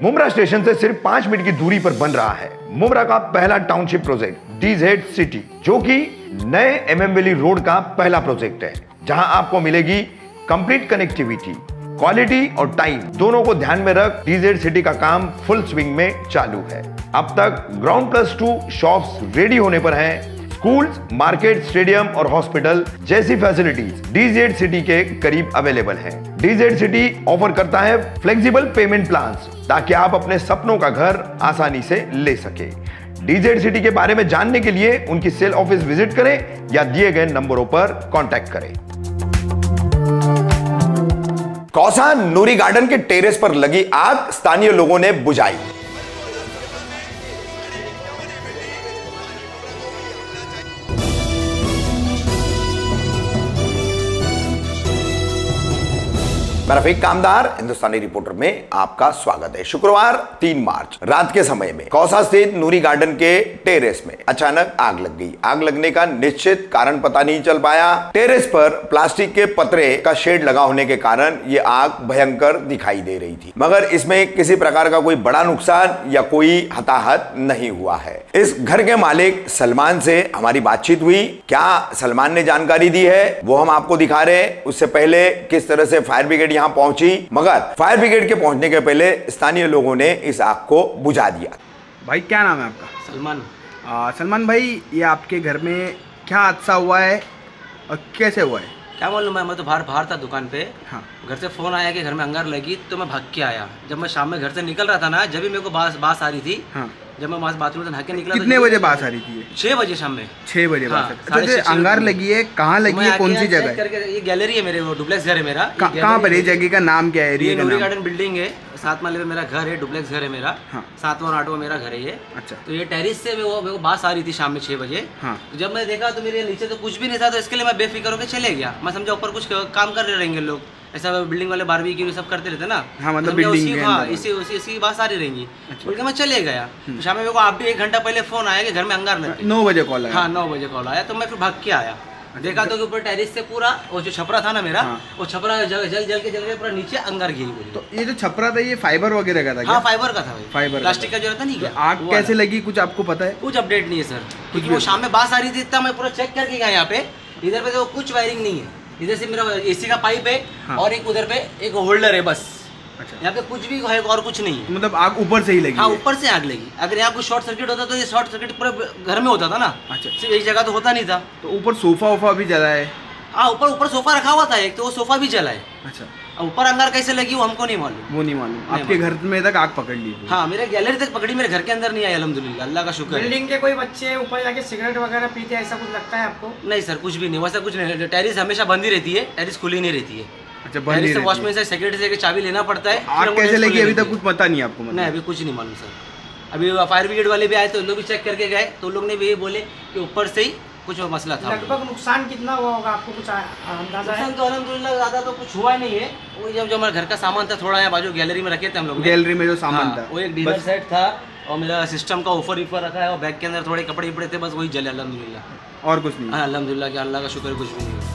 Mumbra station से सिर्फ 5 minute की दूरी पर बन रहा है मुमरा का पहला टाउनशिप प्रोजेक्ट डीजेड सिटी, जो कि नए एमएम वैली रोड का पहला प्रोजेक्ट है, जहां आपको मिलेगी कंप्लीट कनेक्टिविटी, क्वालिटी और टाइम दोनों को ध्यान में रख डीजेड सिटी का काम फुल स्विंग में चालू है। अब तक ग्राउंड +2 शॉप्स रेडी होने पर हैं। स्कूल्स, मार्केट, स्टेडियम और हॉस्पिटल जैसी फैसिलिटीज डीजेड सिटी के करीब अवेलेबल हैं। डीजेड सिटी ऑफर करता है फ्लेक्सिबल पेमेंट प्लान्स, ताकि आप अपने सपनों का घर आसानी से ले सके। डीजेड सिटी के बारे में जानने के लिए उनकी सेल ऑफिस विजिट करें या दिए गए नंबरों पर कांटेक्ट करें। कौसा नूरी गार्डन के टेरेस पर लगी आग स्थानीय लोगों ने बुझाई। मैं रफीक कामदार हिंदुस्तानी रिपोर्टर में आपका स्वागत है। शुक्रवार 3 मार्च रात के समय में कौसा स्थित नूरी गार्डन के टेरेस में अचानक आग लग गई। आग लगने का निश्चित कारण पता नहीं चल पाया। टेरेस पर प्लास्टिक के पतरे का शेड लगा होने के कारण ये आग भयंकर दिखाई दे रही थी, मगर इसमें किसी प्रकार का कोई बड़ा नुकसान या कोई हताहत नहीं हुआ है। इस घर के मालिक सलमान से हमारी बातचीत हुई। क्या सलमान ने जानकारी दी है वो हम आपको दिखा रहे हैं। उससे पहले किस तरह से फायर ब्रिगेड यहां पहुंची, मगर फायर ब्रिगेड के पहुंचने के पहले स्थानीय लोगों ने इस आग को बुझा दिया। भाई क्या नाम है आपका? सलमान। सलमान भाई, ये आपके घर में क्या हादसा हुआ है और कैसे हुआ है? क्या मालूम है, मैं तो बाहर था दुकान पे। हाँ। घर से फोन आया कि घर में अंगार लगी, तो मैं भाग के आया। जब मैं शाम में घर से निकल रहा था ना, जब भी मेरे को बास आ रही थी। हाँ। जब मैं वहाँ बाथरूम से नहा के निकला। कितने बजे बास आ रही थी? 6 बजे शाम में। 6 बजे हाँ, बास। अच्छा, अंगार लगी है, कहाँ लगी है, कौन सी जगह? ये गैलरी है मेरे, वो डुप्लेक्स घर है मेरा। कहाँ पर? ये जगह का नाम क्या है? ये नूरी गार्डन बिल्डिंग है, 7 माले पे मेरा घर है, डुप्लेक्स घर है मेरा। 7वां और 8वां मेरा घर है ये। अच्छा। तो ये टेरिस से मेरे को बास आ रही थी शाम में 6 बजे। तो जब मैं देखा तो मेरे नीचे तो कुछ भी नहीं था, तो इसके लिए मैं बेफिक्र होकर चले गया। मैं समझा ऊपर कुछ काम कर रहे रहेंगे लोग, ऐसा बिल्डिंग वाले बारबेक्यू सब करते रहते ना। हाँ, मतलब बिल्डिंग के हाँ, इसी बात सारी रहेंगी। बोल के मैं चले गया। तो शाम में मेरे को आप भी 1 घंटा पहले फोन आया कि घर में अंगार लगी। 9 बजे कॉल आया। हाँ, 9 बजे कॉल आया, तो मैं फिर भाग के आया। देखा तो ऊपर टेरिस से पूरा वो जो छपरा था ना मेरा, वो छपरा जल के पूरा नीचे अंगार घिरी पूरी। तो ये जो छपरा था ये फाइबर वगैरह का था? हाँ, फाइबर का था भाई। फाइबर प्लास्टिक का जो रहता नहीं क्या? आग कैसे लगी कुछ आपको पता है? कुछ अपडेट नहीं है सर, क्योंकि वो शाम में बास आ रही थी, इतना मैं पूरा चेक करके गया यहाँ पे। इधर पे तो कुछ वायरिंग नहीं है, इधर से मेरा एसी का पाइप है और एक उधर पे एक होल्डर है बस। अच्छा। यहाँ पे कुछ भी है और कुछ नहीं है। मतलब आग ऊपर से ही लगी? हाँ, ऊपर से आग लगी। अगर यहाँ कुछ शॉर्ट सर्किट होता तो ये शॉर्ट सर्किट पूरे घर में होता था ना। अच्छा। सिर्फ एक जगह तो होता नहीं था। तो ऊपर सोफा वोफा भी जला है? हाँ, ऊपर सोफा रखा हुआ था एक, तो वो सोफा भी जला है। अच्छा। अब ऊपर अंगार कैसे लगी वो हमको नहीं मालूम। वो नहीं मालूम। आपके घर में तक आग पकड़ ली? हाँ, मेरे गैलरी तक पकड़ी, मेरे घर के अंदर नहीं आई, अल्हम्दुलिल्लाह, अल्लाह का शुक्र है। बिल्डिंग के कोई बच्चे ऊपर जाके सिगरेट वगैरह पीते ऐसा कुछ लगता है आपको? नहीं सर, कुछ भी नहीं, वैसा कुछ नहीं। टेरिस हमेशा बंद ही रहती है, टेरिस खुली नहीं रहती है। अच्छा, टेरिस से वॉचमैन से सेक्रेटरी से चाबी लेना पड़ता है। आग कैसे लगी अभी तक कुछ पता नहीं आपको? नहीं, अभी कुछ नहीं मालूम सर। अभी फायर ब्रिगेड वाले भी आए तो लोग भी चेक करके गए, तो लोग ने भी ये बोले कि ऊपर से ही कुछ मसला था। लगभग नुकसान कितना हुआ होगा आपको कुछ अंदाजा है? तो अल्हम्दुलिल्लाह ज़्यादा तो कुछ हुआ नहीं है। वो जो हमारे घर का सामान था थोड़ा यहाँ बाजू गैलरी में रखे थे हम लोग। गैलरी में जो सामान था वो एक डिनर सेट था और मेरा सिस्टम का ऊपर रखा है और बैग के अंदर थोड़े कपड़े उपड़े थे, बस वही जले अल्हम्दुलिल्लाह। और कुछ नहीं? हाँ, अल्हम्दुलिल्लाह, कि अल्लाह का शुक्र, कुछ भी नहीं।